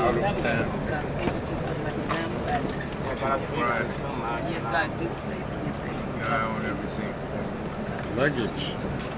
out of town. Friday. Guy on everything. Luggage.